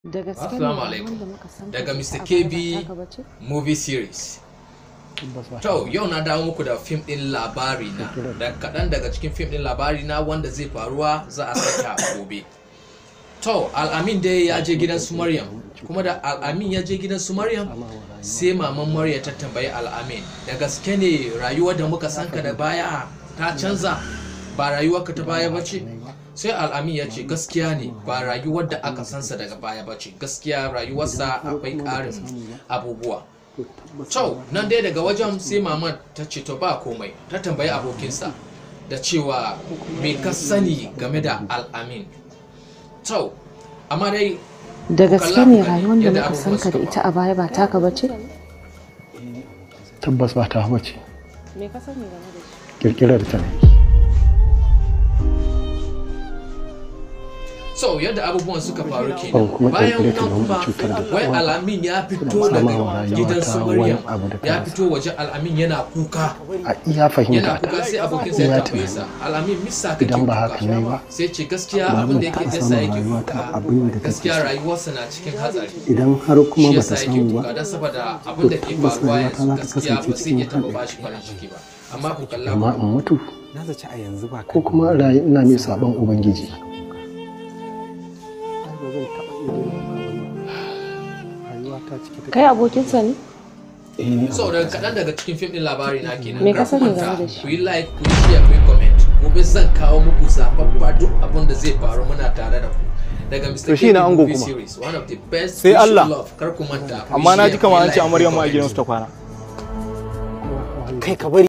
Assalamu alaikum daga Mr. KB movie series. To yau na dawo muku da fim din labarina, da kaɗan daga cikin fim din labarina wanda zai faruwa za a saka gobe. To Al-Amin dai ya je gidan su Maryam, kuma da Al-Amin ya je gidan su Maryam sai maman Maryam ta tambayi Al-Amin, da gaske ne rayuwar da muka sanka da baya ta canza, ba rayuwarka ta baya bace? Sai Al-Amin ya ce gaskiya ne, ba rayuwar da aka sansa daga baya bace, gaskiya rayuwarsa akwai ƙarin abubuwa. To nan dai daga wajen sai maman ta ce to ba komai, ta tambayi abokinsa da cewa me ka sani game da Al-Amin. To amma dai da gaske ne rayuwar da muka sanka da ita a baya ba taka bace? Tabbas ba ta bace. Me ka sani game da shi? Kirkirar ta ne. So yadda abubuwan suka faru kenan, bayan nan kuma wai Al-Amin ya fito daga gidan su Maryam, ya fito waje Al-Amin yana kuka, a iya fahimta kuka sai abokin sai ya tambaye sa, Al-Amin misa kake idan ba haka kuka? ne ba Sai ce gaskiya abin da yake yasa yake kuka, gaskiya rayuwarsa na cikin hatsari, idan har kuma shi ba yasa ta yake samu kuka ba dan saboda abin da ke faruwa yanzu gaskiya ba sai ya taba bashi farin ciki ba. Amma ku kalla amma in mutu na zaci a yanzu ba ko kuma rayu ina mai sabon ubangiji. Kai abokinsa ne? So daga kaɗan daga cikin fim ɗin labari na kenan. Me ka sani game da shi? Ku yi like, ku yi share, ku yi comment. Gobe zan kawo muku zababba duk abin da zai faru muna tare da ku. Daga Mr. shi na KB ango movie kuma. series, one of the best Sai we should Allah. love. Kar ku manta. ku yi amma na share, ji ku yi kamar an ce like, ku yi amaryan ma a comment. gidansu ta kwana kai ka bari